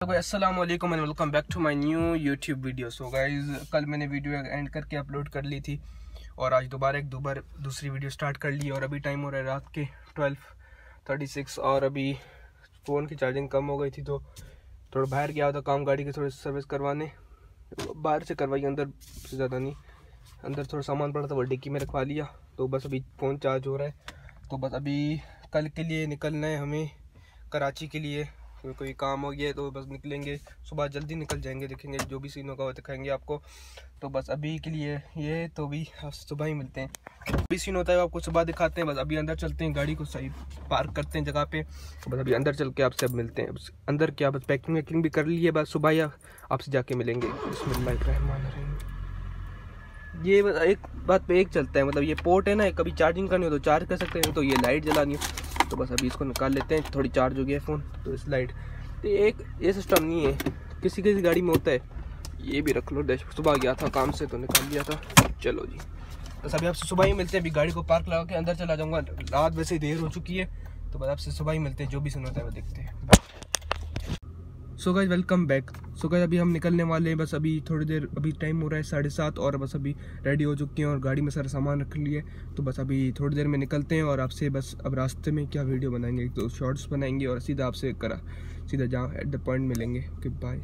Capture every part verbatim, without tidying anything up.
अस्सलाम वालेकुम and welcome back to my new YouTube video. So guys, कल मैंने वीडियो एंड करके अपलोड कर ली थी और आज दोबारा एक दोबारा दूसरी वीडियो स्टार्ट कर ली। और अभी टाइम हो रहा है रात के ट्वेल्व थर्टी सिक्स और अभी फ़ोन की चार्जिंग कम हो गई थी तो थोड़ा बाहर गया था काम, गाड़ी की थोड़ी सर्विस करवाने। बाहर से करवाई, अंदर से ज़्यादा नहीं। अंदर थोड़ा सामान पड़ा था वो डिक्की में रखवा लिया। तो बस अभी फ़ोन चार्ज हो रहा है। तो बस अभी कल के लिए निकलना है हमें कराची के लिए। तो कोई काम हो गया तो बस निकलेंगे, सुबह जल्दी निकल जाएंगे। देखेंगे जो भी सीन होगा वो दिखाएंगे आपको। तो बस अभी के लिए ये तो भी सुबह ही मिलते हैं। जो भी सीन होता है आपको सुबह दिखाते हैं। बस अभी अंदर चलते हैं, गाड़ी को सही पार्क करते हैं जगह पे। बस अभी अंदर चल के आपसे अब मिलते हैं। अंदर क्या बस पैकिंग वैकिंग भी कर ली है, बस सुबह या आपसे जाके मिलेंगे। बिस्मिल्लाहिर्रहमानिर्रहीम। ये एक बात पे एक चलता है, मतलब ये पोर्ट है ना, कभी चार्जिंग करनी हो तो चार्ज कर सकते हैं, तो ये लाइट जलानी हो तो बस अभी इसको निकाल लेते हैं। थोड़ी चार्ज हो गया है फ़ोन तो इस लाइट तो एक ये सिस्टम नहीं है, किसी किसी गाड़ी में होता है। ये भी रख लो, डैश सुबह गया था काम से तो निकाल लिया था। चलो जी, बस अभी आपसे सुबह ही मिलते हैं। अभी गाड़ी को पार्क लगा के अंदर चला जाऊँगा, रात वैसे ही देर हो चुकी है। तो बस आपसे सुबह ही मिलते हैं, जो भी सीन होता है वो देखते हैं। So guys welcome back. So guys अभी हम निकलने वाले हैं, बस अभी थोड़ी देर, अभी टाइम हो रहा है साढ़े सात और बस अभी रेडी हो चुके हैं और गाड़ी में सारा सामान रख लिया है। तो बस अभी थोड़ी देर में निकलते हैं और आपसे बस अब रास्ते में क्या वीडियो बनाएंगे, तो शॉर्ट्स बनाएंगे और सीधा आपसे करा सीधा जहाँ एट द पॉइंट मिलेंगे। Okay bye.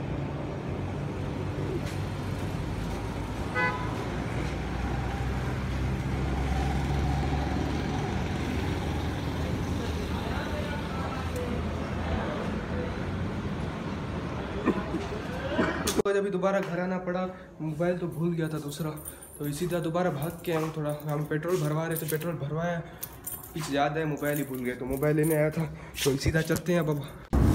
तो अभी दोबारा घर आना पड़ा, मोबाइल तो भूल गया था दूसरा, तो इसी तरह दोबारा भाग के आया। थोड़ा हम पेट्रोल भरवा रहे थे, पेट्रोल भरवाया, कुछ ज़्यादा है, मोबाइल ही भूल गए तो मोबाइल लेने आया था। तो इसी तरह चलते हैं अब।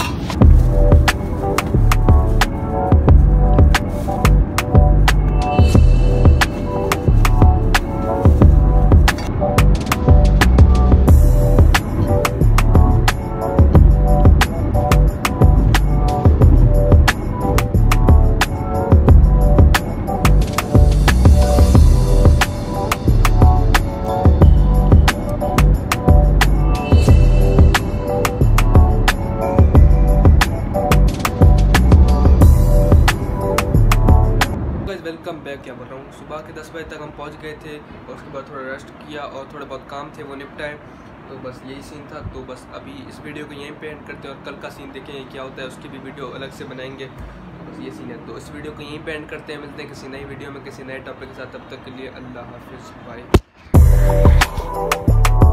Welcome back. क्या बोल रहा हूँ, सुबह के दस बजे तक हम पहुँच गए थे और उसके बाद थोड़ा रेस्ट किया और थोड़े बहुत काम थे वो निपटाए। तो बस यही सीन था। तो बस अभी इस वीडियो को यहीं पे एंड करते हैं और कल का सीन देखेंगे क्या होता है, उसकी भी वीडियो अलग से बनाएंगे। तो बस ये सीन है, तो इस वीडियो को यहीं पे एंड करते हैं। मिलते हैं किसी नई वीडियो में किसी नए टॉपिक के साथ, तब तक के लिए अल्लाह हाफिज़, बाय।